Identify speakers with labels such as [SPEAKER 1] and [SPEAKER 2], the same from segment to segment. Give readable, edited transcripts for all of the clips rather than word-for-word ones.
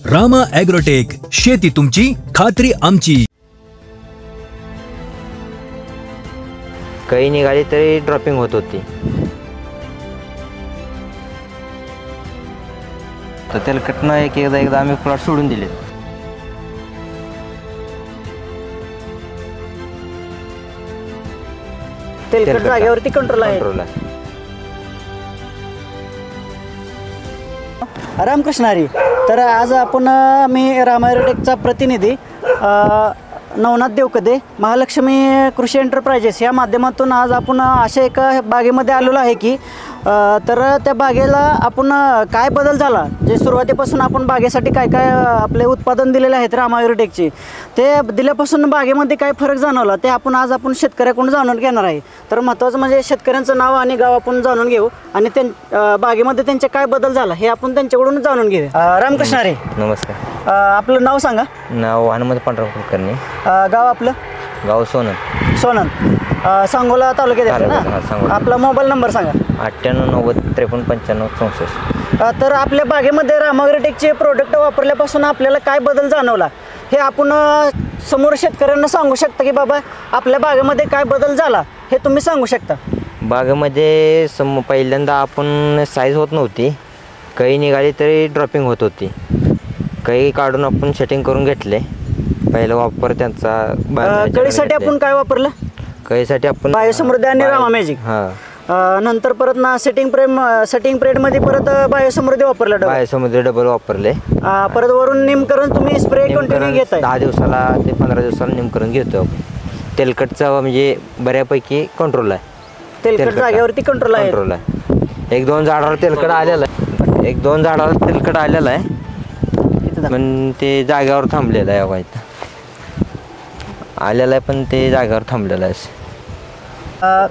[SPEAKER 1] Rama agrotech, शेती तुमची, खात्री आमची.
[SPEAKER 2] काही निघाली तरी ड्रॉपिंग होत होती. तर तेलकटनं एकदा आम्ही प्लॉट सोडून दिले.
[SPEAKER 3] तेलकट जागेवरती कंट्रोल आहे. रामकृष्ण हरी. तर आज आपण मी रामा ॲग्रोटेकचा प्रतिनिधी नवनाथ देवकदे, महालक्ष्मी कृषी एंटरप्राइजेस या माध्यमातून आज आपण अशा एका बागेमध्ये आलेलो आहे की तर त्या बागेला आपण काय बदल झाला, जे सुरुवातीपासून आपण बागेसाठी काय काय आपले उत्पादन दिलेले आहेत रामा ॲग्रोटेकचे, ते दिल्यापासून बागेमध्ये काय फरक जाणवला ते आपण शेतकऱ्याकडून जाणून घेणार आहे. तर महत्त्वाचं म्हणजे शेतकऱ्यांचं नाव आणि गाव आपण जाणून घेऊ आणि बागेमध्ये त्यांचे काय बदल झाला हे आपण त्यांच्याकडून जाणून घेऊया. रामकृष्ण हरी.
[SPEAKER 2] नमस्कार.
[SPEAKER 3] आपलं नाव सांगा.
[SPEAKER 2] नाव हनुमंत पांडुरंग कुलकर्णी.
[SPEAKER 3] गाव आपलं?
[SPEAKER 2] गाव सोनन.
[SPEAKER 3] सांगोला तालुक्यात येतं ना. आपला मोबाईल नंबर सांगा.
[SPEAKER 2] 9890535564.
[SPEAKER 3] तर आपल्या बागेमध्ये रामा ॲग्रोटेकचे प्रोडक्ट वापरल्यापासून आपल्याला काय बदल जाणवला हे आपण समोर शेतकऱ्यांना सांगू शकता की बाबा आपल्या बागेमध्ये काय बदल झाला हे तुम्ही सांगू शकता.
[SPEAKER 2] बागेमध्ये पहिल्यांदा आपण साईज होत नव्हती, काही निघाली तरी ड्रॉपिंग होत होती. काही काढून आपण सेटिंग करून घेतले. पहिला वापर त्यांचा
[SPEAKER 3] कळीसाठी आपण काय वापरलं?
[SPEAKER 2] कळीसाठी आपण
[SPEAKER 3] बायोसमृद्धी आणि रामा मॅजिक. नंतर परत ना सेटिंग प्रेड मध्ये परत बायोसमृद्धी वापरलं.
[SPEAKER 2] बायोसमृद्धी डबल वापरले.
[SPEAKER 3] परत वरून निमकरण तुम्ही स्प्रे कंटिन्यू घेताय.
[SPEAKER 2] 10 दिवसाला ते 15 दिवसाला निमकरण घेतो. तेलकटचा म्हणजे बऱ्यापैकी कंट्रोल आहे.
[SPEAKER 3] तेलकट जागेवरती कंट्रोल आहे.
[SPEAKER 2] 1-2 झाडावर तेलकट आलेला आहे. 1-2 झाडावर तेलकट आलेला आहे, पण ते जागेवर थांबलेलं आहे. वाईट आलेलं आहे पण ते जागेवर थांबलेलं आहे.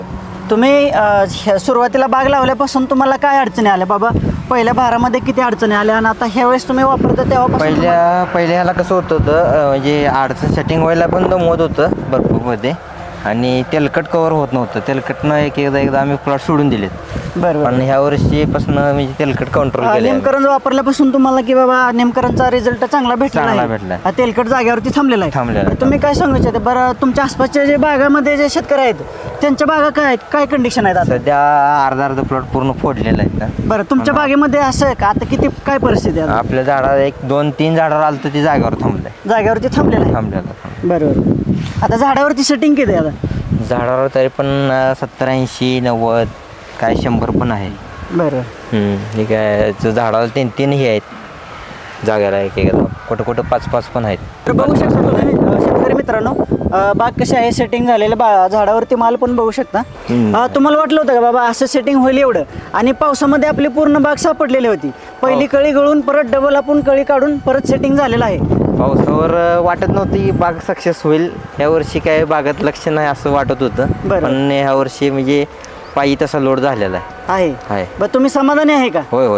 [SPEAKER 3] तुम्ही सुरुवातीला बाग लावल्यापासून तुम्हाला काय अडचणी आल्या बाबा? पहिल्या भारामध्ये किती अडचणी आल्या आणि आता ह्या वेळेस तुम्ही वापरता तेव्हा
[SPEAKER 2] पहिल्या ह्याला कसं होतं म्हणजे अडचण सेटिंग व्हायला पण दमवत होतं भरपूरमध्ये आणि तेलकट कवर होत नव्हतं. तेलकटनं एकदा आम्ही प्लॉट सोडून दिलेत.
[SPEAKER 3] बरं.
[SPEAKER 2] पण ह्या वर्षीपासून म्हणजे तेलकट कंट्रोल केलं.
[SPEAKER 3] नेमकरण वापरल्यापासून तुम्हाला की बाबा नेमकरणचा रिझल्ट चांगला भेटला. तेलकट जागेवरती थांबलेला आहे. तुम्ही काय सांगू इच्छिता? बरं, तुमच्या आसपासच्या जे बागामध्ये जे शेतकरी आहेत त्यांच्या बागा काय कंडिशन आहेत?
[SPEAKER 2] सध्या अर्धा प्लॉट पूर्ण फोडलेला आहे.
[SPEAKER 3] बरं, तुमच्या बागेमध्ये असं आहे का आता? किती काय परिस्थिती आहे?
[SPEAKER 2] आपल्या झाडाला 1-2-3 झाडावर आलं तर ते जागेवर थांबलंय.
[SPEAKER 3] जागेवरती थांबलेलं. बरोबर. आता झाडावरती सेटिंग किती आहे? आता
[SPEAKER 2] झाडावर तरी पण 70, 80, 90 काय 100 पण आहे.
[SPEAKER 3] बरं.
[SPEAKER 2] ठीक आहे. झाडाला 3-3 हे आहेत जागेला. एकदा कुठं 5-5 पण आहेत.
[SPEAKER 3] तर बघू शकता तुम्ही शेतकरी मित्रांनो, बाग कशी आहे सेटिंग झालेलं. झाडावरती माल पण बघू शकता. तुम्हाला वाटलं होतं का बाबा असं सेटिंग होईल एवढं? आणि पावसामध्ये आपली पूर्ण बाग सापडलेली होती. पहिली कळी गळून परत डबल आपण कळी काढून परत सेटिंग झालेलं आहे.
[SPEAKER 2] पावसावर वाटत नव्हती की बाग सक्सेस होईल. ह्या वर्षी काय बागात लक्ष नाही असं वाटत होतं, पण ह्या वर्षी म्हणजे पायी तसा लोड झालेला आहे.
[SPEAKER 3] बरं, तुम्ही समाधानी आहे का?
[SPEAKER 2] होय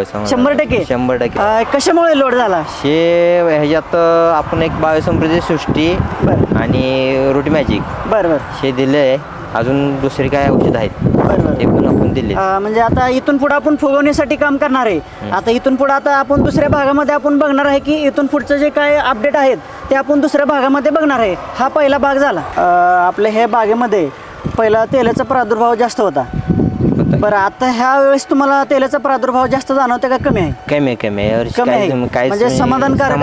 [SPEAKER 3] 100%. कशामुळे लोड झाला?
[SPEAKER 2] ह्याच्यात आपण एक बायोसमृद्धी सृष्टी आणि रूट मॅजिक हे दिले आहे. अजून दुसरी काय औषध आहेत ते पण आपण दिले.
[SPEAKER 3] म्हणजे आता इथून पुढे आपण फुगवण्यासाठी काम करणार आहे. आता इथून पुढे आता आपण दुसऱ्या भागामध्ये आपण बघणार आहे की इथून पुढचं जे काय अपडेट आहेत ते आपण दुसऱ्या भागामध्ये बघणार आहे. हा पहिला भाग झाला. आपल्या ह्या बागेमध्ये पहिला तेलाचा प्रादुर्भाव जास्त होता. बरं, आता ह्या वेळेस तुम्हाला तेलाचा प्रादुर्भाव जास्त जाणवते का कमी आहे?
[SPEAKER 2] कमी आहे.
[SPEAKER 3] म्हणजे समाधानकारक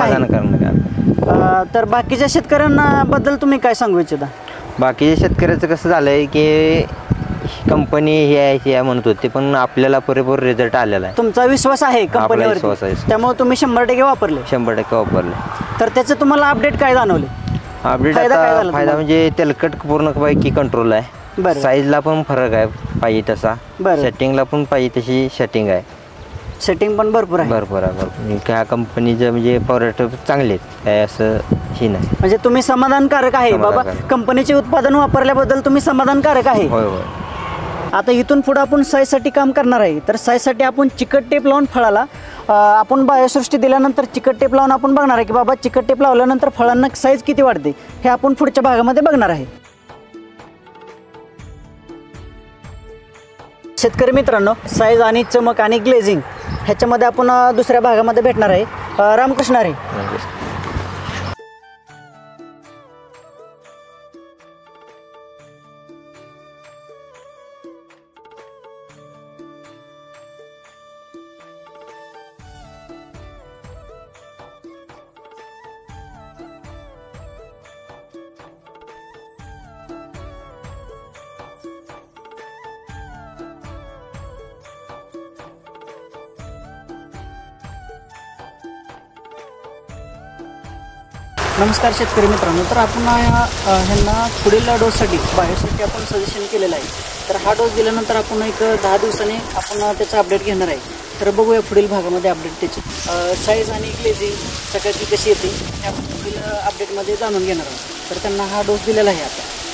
[SPEAKER 3] आहे. तर बाकीच्या शेतकऱ्यांना बद्दल तुम्ही काय सांगू इच्छिता?
[SPEAKER 2] बाकीच्या शेतकऱ्याचं कसं झालंय की कंपनी हे म्हणत होते, पण आपल्याला पुरेपूर रिझल्ट आलेला आहे.
[SPEAKER 3] तुमचा विश्वास आहे कंपनीवर, त्यामुळे तुम्ही 100% वापरले.
[SPEAKER 2] 100% वापरले. तर
[SPEAKER 3] त्याचं तुम्हाला अपडेट काय जाणवले?
[SPEAKER 2] अपडेट फायदा म्हणजे तेलकट पूर्णपैकी कंट्रोल आहे. साईजला पण फरक आहे पाहिजे तसा. सेटिंगला पण पाहिजे तशी सेटिंग आहे.
[SPEAKER 3] सेटिंग पण भरपूर
[SPEAKER 2] आहे. ह्या कंपनीचं म्हणजे प्रोडक्ट चांगले आहेत, काय असं हे नाही.
[SPEAKER 3] म्हणजे तुम्ही समाधानकारक आहे बाबा? कंपनीचे उत्पादन वापरल्याबद्दल तुम्ही समाधानकारक आहे?
[SPEAKER 2] होय.
[SPEAKER 3] आता इथून पुढे आपण साईजसाठी काम करणार आहे. तर साईजसाठी आपण चिकट टेप लावून फळाला आपण बायोसृष्टी दिल्यानंतर चिकट टेप लावून आपण बघणार आहे की बाबा चिकट टेप लावल्यानंतर फळांना साईज किती वाढते हे आपण पुढच्या भागामध्ये बघणार आहे. शेतकरी मित्रांनो, साईज आणि चमक आणि ग्लेझिंग ह्याच्यामध्ये आपण दुसऱ्या भागामध्ये भेटणार आहे. रामकृष्ण हरी. नमस्कार शेतकरी मित्रांनो. तर आपण ह्यांना पुढील डोससाठी बायोसाठी आपण सजेशन केलेलं आहे. तर हा डोस दिल्यानंतर आपण एक 10 दिवसांनी आपण त्याचा अपडेट घेणार आहे. तर बघूया पुढील भागामध्ये अपडेट त्याची साईज आणि ग्लेझिंग सगळ्याची कशी येते हे आपण पुढील अपडेटमध्ये जाणून घेणार आहोत. तर त्यांना हा डोस दिलेला आहे आता.